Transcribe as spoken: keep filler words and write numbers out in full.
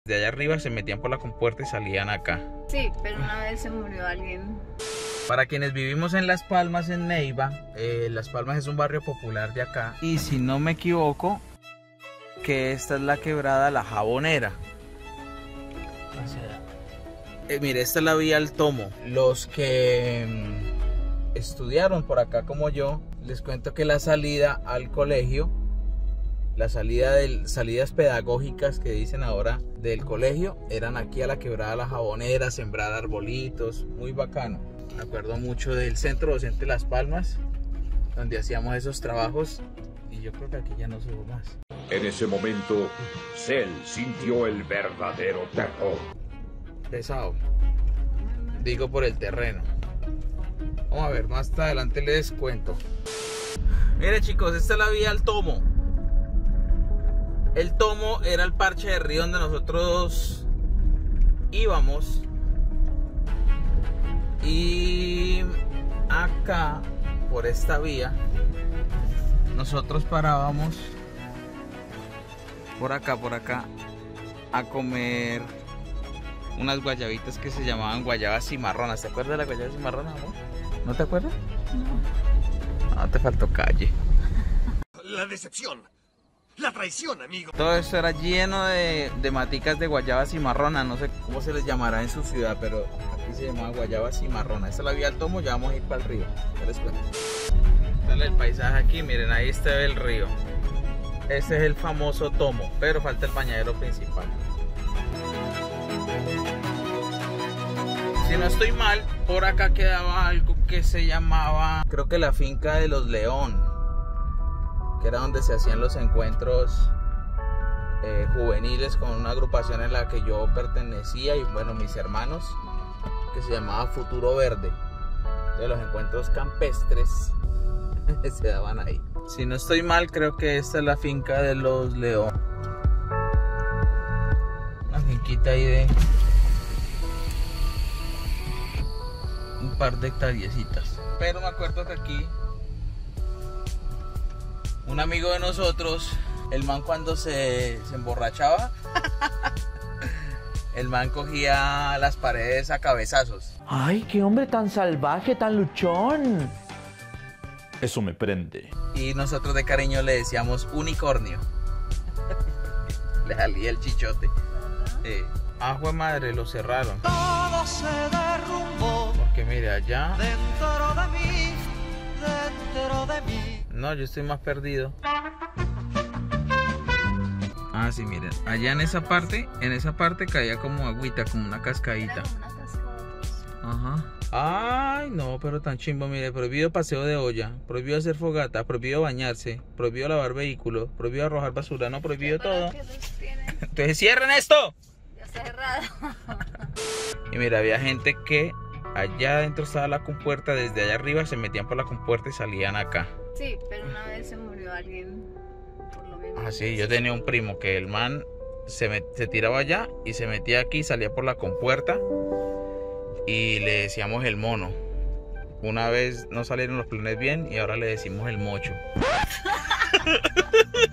De allá arriba se metían por la compuerta y salían acá. Sí, pero una vez se murió alguien. Para quienes vivimos en Las Palmas, en Neiva, eh, Las Palmas es un barrio popular de acá. Y si no me equivoco, que esta es la quebrada La Jabonera. Eh, mire, esta es la vía al Tomo. Los que mm, estudiaron por acá como yo, les cuento que la salida al colegio, la salida de salidas pedagógicas que dicen ahora del colegio, eran aquí a la quebrada La Jabonera, sembrar arbolitos, muy bacano. Me acuerdo mucho del centro docente Las Palmas, donde hacíamos esos trabajos, y yo creo que aquí ya no subo más. En ese momento, Cell sintió el verdadero terror. Pesado, digo por el terreno. Vamos a ver, más adelante les cuento. Miren chicos, esta es la vía al Tomo. El Tomo era el parche de río donde nosotros íbamos. Y acá, por esta vía, nosotros parábamos por acá, por acá, a comer unas guayabitas que se llamaban guayabas cimarronas. ¿Te acuerdas de la guayaba cimarrona, amor? ¿No te acuerdas? No. No te faltó calle. La decepción, la traición, amigo. Todo eso era lleno de, de maticas de guayaba cimarrona. No sé cómo se les llamará en su ciudad, pero aquí se llamaba guayaba cimarrona. Esta es la vía al Tomo, ya vamos a ir para el río. Ya les cuento. Dale el paisaje aquí, miren, ahí está el río. Este es el famoso Tomo, pero falta el bañadero principal. Si no estoy mal, por acá quedaba algo que se llamaba, creo que la finca de los León, que era donde se hacían los encuentros eh, juveniles con una agrupación en la que yo pertenecía y bueno, mis hermanos, que se llamaba Futuro Verde. De los encuentros campestres se daban ahí. Si no estoy mal, creo que esta es la finca de los León. Una finquita ahí de un par de hectáreas. Pero me acuerdo que aquí un amigo de nosotros, el man cuando se, se emborrachaba, el man cogía las paredes a cabezazos. ¡Ay, qué hombre tan salvaje, tan luchón! Eso me prende. Y nosotros de cariño le decíamos unicornio. Le salía el chichote. Eh, ah, jue madre, lo cerraron. Todo se derrumbó. Porque mire, allá... Dentro de mí, dentro de mí. No, yo estoy más perdido. Ah, sí, miren. Allá en esa parte, en esa parte caía como agüita, como una cascadita. Ajá. Ay, no, pero tan chimbo, mire, prohibido paseo de olla, prohibido hacer fogata, prohibido bañarse, prohibido lavar vehículos, prohibido arrojar basura, no, prohibido todo. Entonces cierren esto. Ya está cerrado. Y mira, había gente que allá adentro estaba la compuerta, desde allá arriba se metían por la compuerta y salían acá. Sí, pero una vez se murió alguien por lo mismo. Ah, sí, yo tenía un primo que el man se, met, se tiraba allá y se metía aquí, salía por la compuerta. Y le decíamos el mono. Una vez no salieron los planes bien y ahora le decimos el mocho.